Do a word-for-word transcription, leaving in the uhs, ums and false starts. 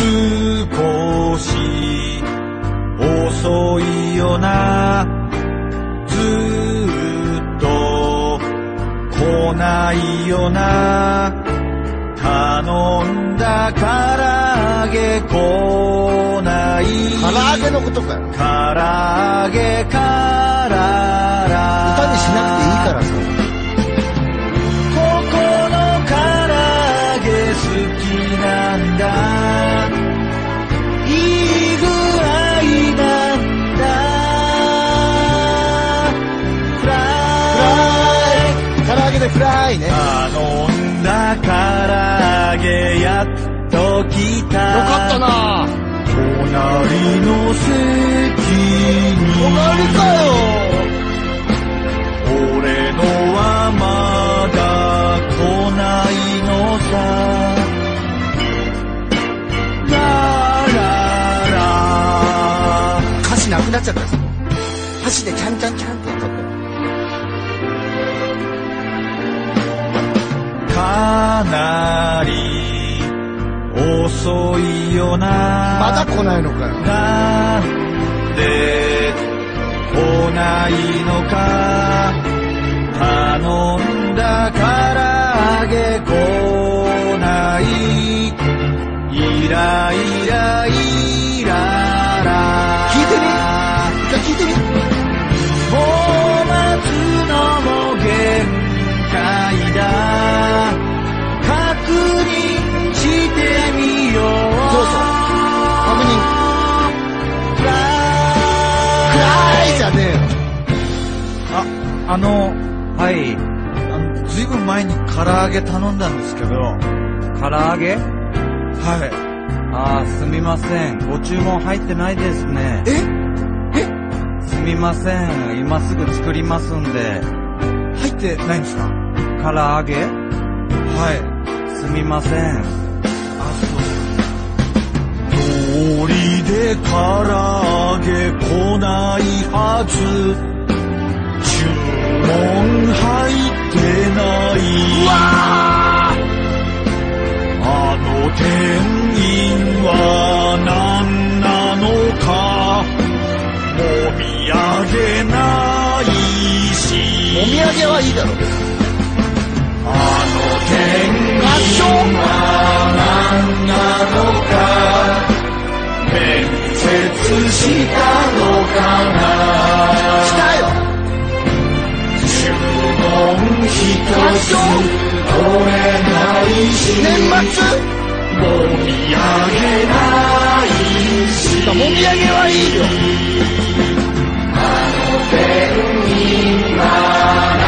少し遅いよな、ずっと来ないよな、頼んだ唐揚げ来ない。 唐揚げのことかよ。 唐揚げからら歌にしなくていいからさ。 ここの唐揚げ好きなんだ、いい具合なんだ。フライ唐揚げでフライね。 頼んだ唐揚げやっと来た。 よかったな。 隣の席に隣かよ。 俺のはまだ来ないのさ。ラララ歌詞なくなっちゃったよ。箸でちゃんちゃんちゃんってやっちゃったよ。 かなり遅いよな。 まだ来ないのかよ。 なんで来ないのか。頼んだ唐揚げ来ない。イライライララ。 聞いてみ。じゃあ聞いてみ。 もう待つのも限界だ。確認してみよう。 そうそう。確認。 フライフライじゃねえよ。 あ、あの、はい。あの、ずいぶん前に唐揚げ頼んだんですけど。 唐揚げ？ はい。 ああ、すみません。ご注文入ってないですね。 え？ すみません。今すぐ作りますんで。 入ってないんですか？ 唐揚げ？ はい。 すみません。 あ、そうです。通りで唐揚げ来ないはず。注文入ってない。 うわー！あの店員は何なのか。もみあげないし。 お土産はいいだろ。 あの店員は何なのか。面接したのかな。 したよ。 注文一つ取れないし。 年末もみあげないし。 もみあげはいいよ。 あの店員は